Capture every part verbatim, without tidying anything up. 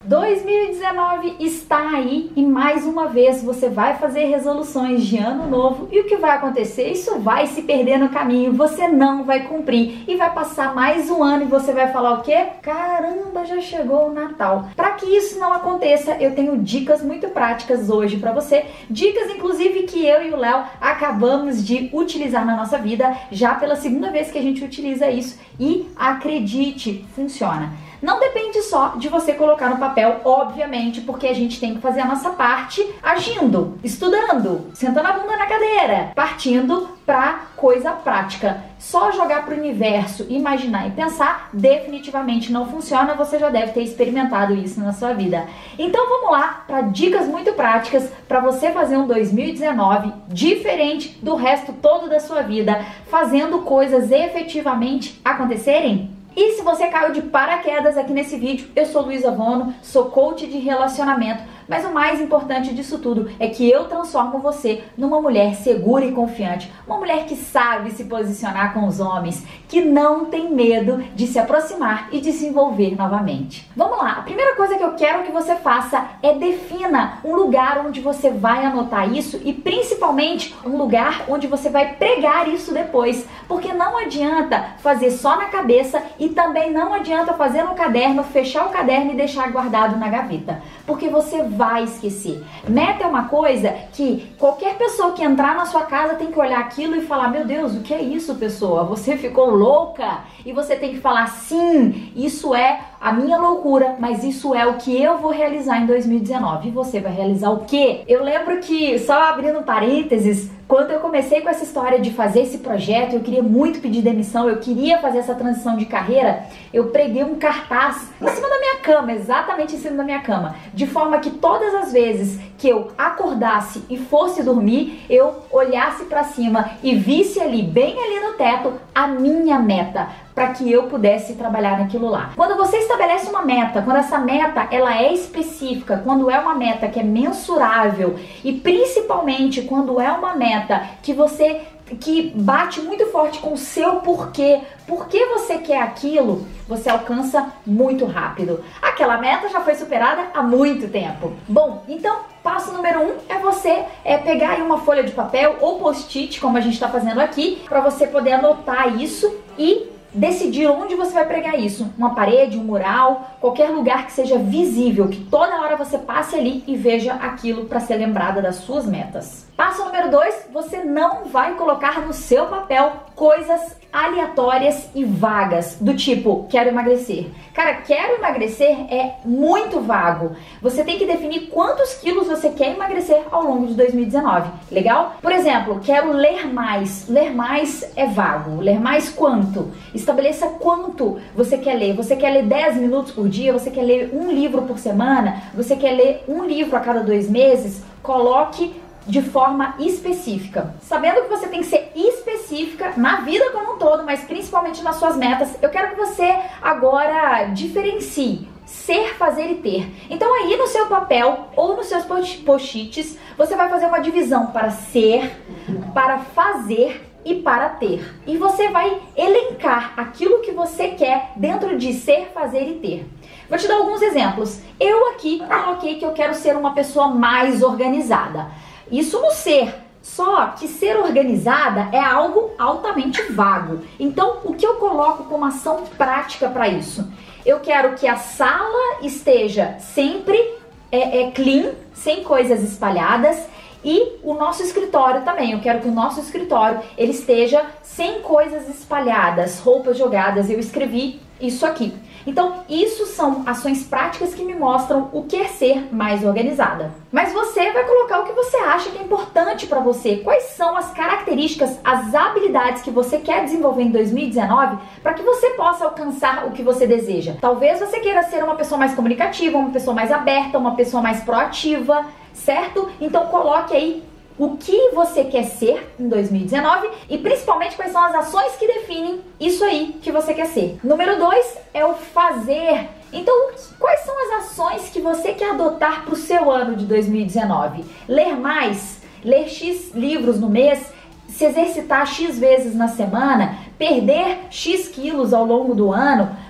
dois mil e dezenove está aí e mais uma vez você vai fazer resoluções de ano novo e o que vai acontecer? Isso vai se perder no caminho, você não vai cumprir e vai passar mais um ano e você vai falar o quê? Caramba, já chegou o Natal. Para que isso não aconteça, eu tenho dicas muito práticas hoje para você, dicas inclusive que eu e o Léo acabamos de utilizar na nossa vida, já pela segunda vez que a gente utiliza isso e acredite, funciona. Não depende só de você colocar no papel, obviamente, porque a gente tem que fazer a nossa parte agindo, estudando, sentando a bunda na cadeira, partindo para coisa prática. Só jogar para o universo, imaginar e pensar, definitivamente não funciona, você já deve ter experimentado isso na sua vida. Então vamos lá para dicas muito práticas para você fazer um dois mil e dezenove diferente do resto todo da sua vida, fazendo coisas efetivamente acontecerem. E se você caiu de paraquedas aqui nesse vídeo, eu sou Luísa Vono, sou coach de relacionamento, mas o mais importante disso tudo é que eu transformo você numa mulher segura e confiante, uma mulher que sabe se posicionar com os homens, que não tem medo de se aproximar e de se envolver novamente. Vamos lá, a primeira coisa que eu quero que você faça é defina um lugar onde você vai anotar isso e principalmente um lugar onde você vai pregar isso depois, porque não adianta fazer só na cabeça e também não adianta fazer no caderno, fechar o caderno e deixar guardado na gaveta, porque você vai esquecer. Meta é uma coisa que qualquer pessoa que entrar na sua casa tem que olhar aquilo e falar, meu Deus, o que é isso, pessoa? Você ficou louca? E você tem que falar, sim, isso é a minha loucura, mas isso é o que eu vou realizar em dois mil e dezenove. E você vai realizar o quê? Eu lembro que, só abrindo parênteses, quando eu comecei com essa história de fazer esse projeto, eu queria muito pedir demissão, eu queria fazer essa transição de carreira, eu preguei um cartaz em cima da minha cama, exatamente em cima da minha cama, de forma que todas as vezes que eu acordasse e fosse dormir, eu olhasse para cima e visse ali, bem ali no teto, a minha meta, para que eu pudesse trabalhar naquilo lá. Quando você estabelece uma meta, quando essa meta ela é específica, quando é uma meta que é mensurável e principalmente quando é uma meta que você que bate muito forte com o seu porquê, por que você quer aquilo, você alcança muito rápido. Aquela meta já foi superada há muito tempo. Bom, então passo número um é você é, pegar aí uma folha de papel ou post-it, como a gente está fazendo aqui, para você poder anotar isso e decidir onde você vai pregar isso, uma parede, um mural, qualquer lugar que seja visível, que toda hora você passe ali e veja aquilo para ser lembrada das suas metas. Passo número dois, você não vai colocar no seu papel coisas aleatórias e vagas, do tipo, quero emagrecer. Cara, quero emagrecer é muito vago. Você tem que definir quantos quilos você quer emagrecer ao longo de dois mil e dezenove, legal? Por exemplo, quero ler mais. Ler mais é vago. Ler mais quanto? Estabeleça quanto você quer ler. Você quer ler dez minutos por dia? Você quer ler um livro por semana? Você quer ler um livro a cada dois meses? Coloque de forma específica. Sabendo que você tem que ser específica na vida como um todo, mas principalmente nas suas metas, eu quero que você agora diferencie ser, fazer e ter. Então aí no seu papel ou nos seus post-its, você vai fazer uma divisão para ser, para fazer e para ter. E você vai elencar aquilo que você quer dentro de ser, fazer e ter. Vou te dar alguns exemplos. Eu aqui coloquei que eu quero ser uma pessoa mais organizada. Isso no ser, só que ser organizada é algo altamente vago. Então, o que eu coloco como ação prática para isso? Eu quero que a sala esteja sempre é, é clean, sem coisas espalhadas, e o nosso escritório também. Eu quero que o nosso escritório ele esteja sem coisas espalhadas, roupas jogadas. Eu escrevi isso aqui. Então, isso são ações práticas que me mostram o que é ser mais organizada. Mas você vai colocar o que você acha que é importante para você. Quais são as características, as habilidades que você quer desenvolver em dois mil e dezenove para que você possa alcançar o que você deseja. Talvez você queira ser uma pessoa mais comunicativa, uma pessoa mais aberta, uma pessoa mais proativa, certo? Então, coloque aí o que você quer ser em dois mil e dezenove e principalmente quais são as ações que definem isso aí que você quer ser. Número dois é o fazer. Então, quais são as ações que você quer adotar para o seu ano de dois mil e dezenove? Ler mais, ler X livros no mês, se exercitar X vezes na semana, perder X quilos ao longo do ano,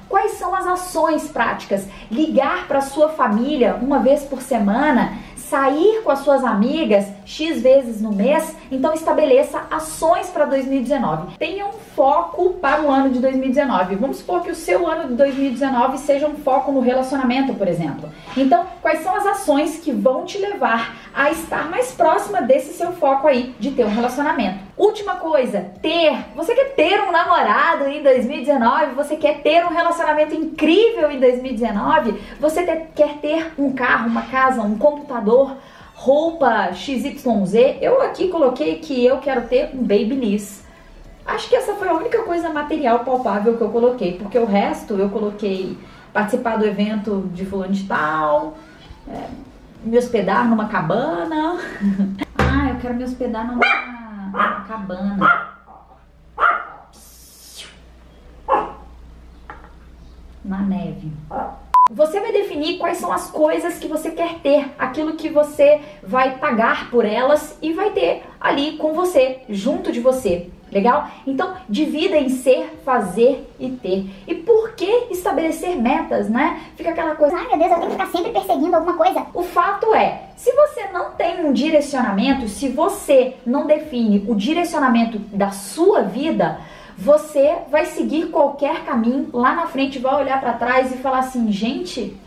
Quais são as ações práticas? Ligar para sua família uma vez por semana, sair com as suas amigas X vezes no mês, então estabeleça ações para dois mil e dezenove. Tenha um foco para o ano de dois mil e dezenove. Vamos supor que o seu ano de dois mil e dezenove seja um foco no relacionamento, por exemplo. Então, quais são as ações que vão te levar a estar mais próxima desse seu foco aí de ter um relacionamento? Última coisa, ter. Você quer ter um namorado em dois mil e dezenove? Você quer ter um relacionamento incrível em dois mil e dezenove? Você ter, quer ter um carro, uma casa, um computador, roupa X Y Z? Eu aqui coloquei que eu quero ter um Babyliss. Acho que essa foi a única coisa material palpável que eu coloquei, porque o resto eu coloquei participar do evento de fulano de tal, é, me hospedar numa cabana. Ah, eu quero me hospedar numa, numa cabana. Na neve. Você vai definir quais são as coisas que você quer ter, aquilo que você vai pagar por elas e vai ter ali com você, junto de você. Legal? Então, divida em ser, fazer e ter. E por que estabelecer metas, né? Fica aquela coisa, ai meu Deus, eu tenho que ficar sempre perseguindo alguma coisa. O fato é, se você não tem um direcionamento, se você não define o direcionamento da sua vida, você vai seguir qualquer caminho, lá na frente vai olhar para trás e falar assim, gente,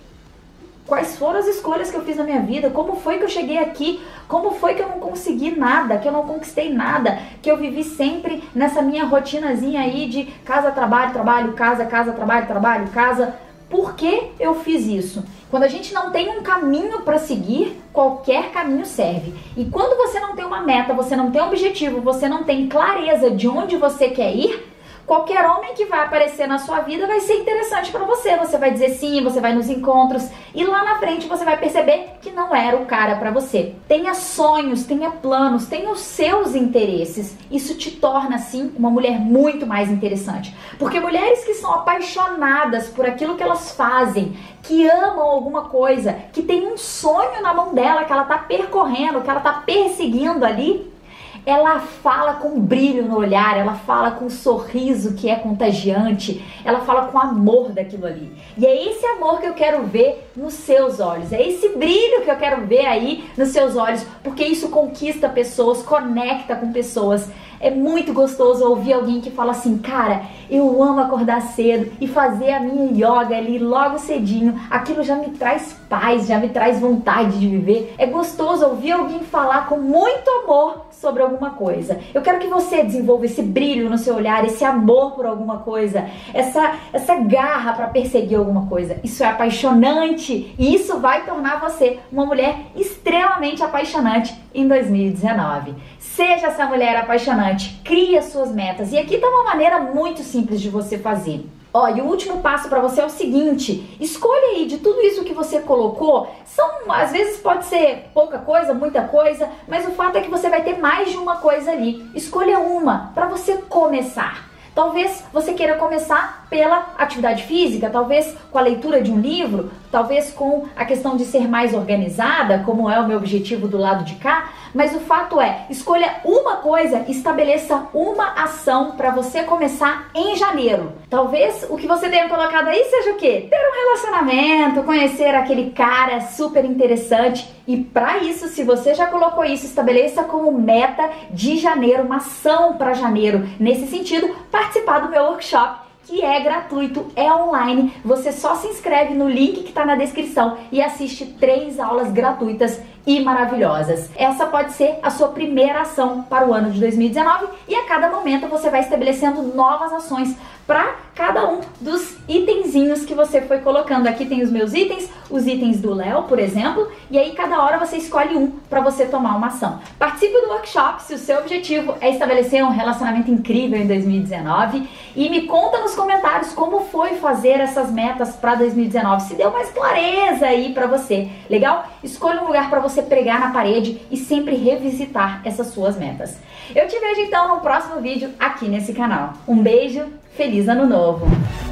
quais foram as escolhas que eu fiz na minha vida? Como foi que eu cheguei aqui? Como foi que eu não consegui nada? Que eu não conquistei nada? Que eu vivi sempre nessa minha rotinazinha aí de casa, trabalho, trabalho, casa, casa, trabalho, trabalho, casa. Por que eu fiz isso? Quando a gente não tem um caminho para seguir, qualquer caminho serve. E quando você não tem uma meta, você não tem um objetivo, você não tem clareza de onde você quer ir, qualquer homem que vai aparecer na sua vida vai ser interessante para você. Você vai dizer sim, você vai nos encontros e lá na frente você vai perceber que não era o cara para você. Tenha sonhos, tenha planos, tenha os seus interesses. Isso te torna, sim, uma mulher muito mais interessante. Porque mulheres que são apaixonadas por aquilo que elas fazem, que amam alguma coisa, que tem um sonho na mão dela, que ela tá percorrendo, que ela tá perseguindo ali, ela fala com brilho no olhar, ela fala com um sorriso que é contagiante, ela fala com amor daquilo ali. E é esse amor que eu quero ver nos seus olhos, é esse brilho que eu quero ver aí nos seus olhos, porque isso conquista pessoas, conecta com pessoas. É muito gostoso ouvir alguém que fala assim, cara, eu amo acordar cedo e fazer a minha yoga ali logo cedinho, aquilo já me traz paz, já me traz vontade de viver. É gostoso ouvir alguém falar com muito amor sobre alguma coisa. Eu quero que você desenvolva esse brilho no seu olhar, esse amor por alguma coisa, essa, essa garra para perseguir alguma coisa. Isso é apaixonante e isso vai tornar você uma mulher extremamente apaixonante em dois mil e dezenove. Seja essa mulher apaixonante, crie as suas metas. E aqui tá uma maneira muito simples de você fazer. Ó, e o último passo para você é o seguinte, escolha aí de tudo isso que você colocou, são, às vezes pode ser pouca coisa, muita coisa, mas o fato é que você vai ter mais de uma coisa ali. Escolha uma para você começar. Talvez você queira começar pela atividade física, talvez com a leitura de um livro, talvez com a questão de ser mais organizada, como é o meu objetivo do lado de cá, mas o fato é, escolha uma coisa, estabeleça uma ação para você começar em janeiro. Talvez o que você tenha colocado aí seja o quê? Ter um relacionamento, conhecer aquele cara super interessante. E para isso, se você já colocou isso, estabeleça como meta de janeiro, uma ação para janeiro. Nesse sentido, participar do meu workshop, que é gratuito, é online. Você só se inscreve no link que está na descrição e assiste três aulas gratuitas e maravilhosas. Essa pode ser a sua primeira ação para o ano de dois mil e dezenove e a cada momento você vai estabelecendo novas ações para cada um dos itenzinhos que você foi colocando. Aqui tem os meus itens, os itens do Léo, por exemplo, e aí cada hora você escolhe um para você tomar uma ação. Participe do workshop se o seu objetivo é estabelecer um relacionamento incrível em dois mil e dezenove e me conta nos comentários como foi fazer essas metas para dois mil e dezenove, se deu mais clareza aí para você, legal? Escolha um lugar para você pregar na parede e sempre revisitar essas suas metas. Eu te vejo então no próximo vídeo aqui nesse canal. Um beijo, feliz ano novo!